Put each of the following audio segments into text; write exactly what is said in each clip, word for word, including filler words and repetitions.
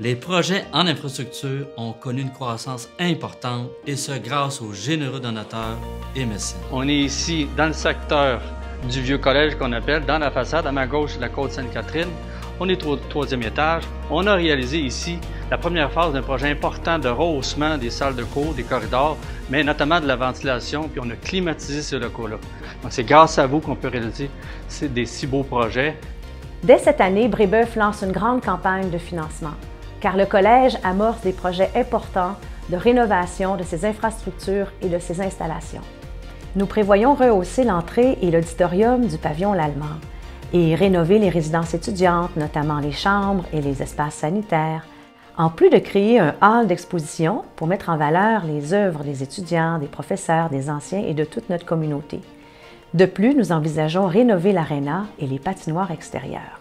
Les projets en infrastructure ont connu une croissance importante et ce grâce aux généreux donateurs et mécènes. On est ici dans le secteur du vieux collège qu'on appelle, dans la façade, à ma gauche, la côte Sainte-Catherine. On est au troisième étage. On a réalisé ici la première phase d'un projet important de rehaussement des salles de cours, des corridors, mais notamment de la ventilation, puis on a climatisé ces locaux-là. Donc c'est grâce à vous qu'on peut réaliser des si beaux projets. Dès cette année, Brébeuf lance une grande campagne de financement, car le collège amorce des projets importants de rénovation de ses infrastructures et de ses installations. Nous prévoyons rehausser l'entrée et l'auditorium du pavillon Lallemand et rénover les résidences étudiantes, notamment les chambres et les espaces sanitaires, en plus de créer un hall d'exposition pour mettre en valeur les œuvres des étudiants, des professeurs, des anciens et de toute notre communauté. De plus, nous envisageons rénover l'aréna et les patinoires extérieures.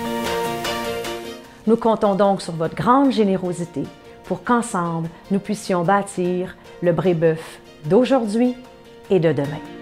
Nous comptons donc sur votre grande générosité pour qu'ensemble, nous puissions bâtir le Brébeuf d'aujourd'hui et de demain.